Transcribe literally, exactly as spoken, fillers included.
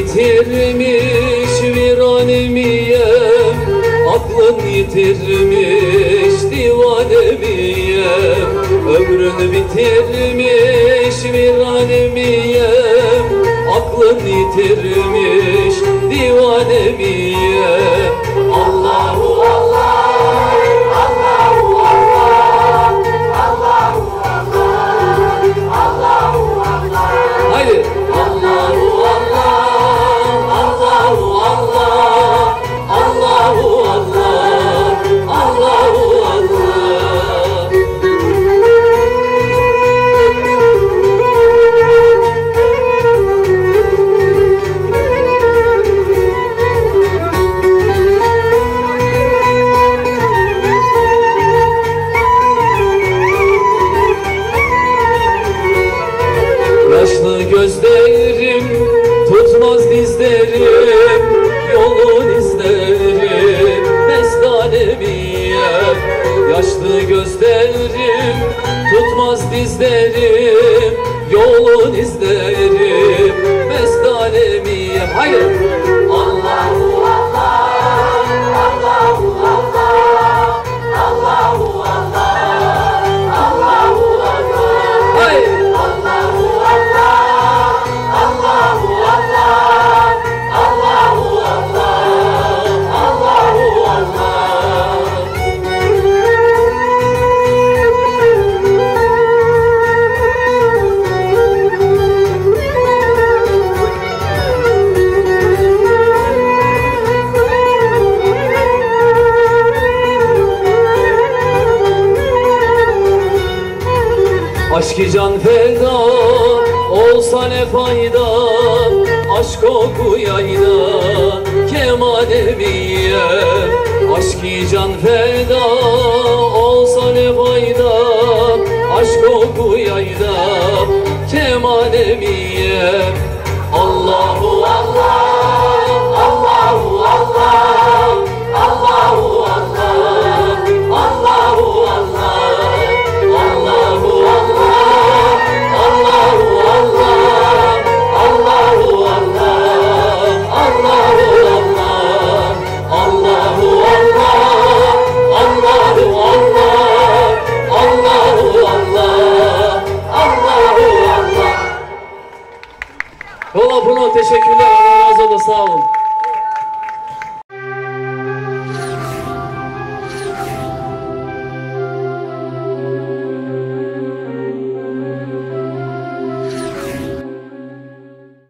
bitirmiş viranimiyem, aklın yitirmiş divanemiyem. Ömrünü bitirmiş viranimiyem, aklın yitirmiş divanemiyem. Allahu Allah, Allahu Allah, Allahu Allah, Allahu Allah. Haydi. Allahu Allah, Allahu Allah, Allahu Allah, Allahu Allah. Yaşlı gözlerim tutmaz dizlerim, yolun izlerim mestanemiyem. Yaşlı gözlerim tutmaz dizlerim, yolun izlerim mestanemiyem. Haydi. Allahu Allah, Allahu Allah, Allahu Allah, Allahu Allah. Haydi. Aşk-ı can feda olsa ne fayda, aşk oku yayda kemaneviyem. Aşk-ı can feda olsa ne fayda, aşk oku yayda kemaneviyem. Allahu Allah, Allahu Allah, Allahu Allah, Allahu Allah, Allahu Allah. Kola Bruno, teşekkürler. Allah razı olsun. Sağ olun.